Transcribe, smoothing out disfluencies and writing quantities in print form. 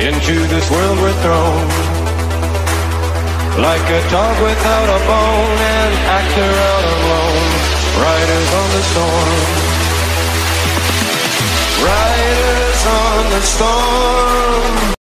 Into this world we're thrown, like a dog without a bone, an actor out alone, riders on the storm, riders on the storm.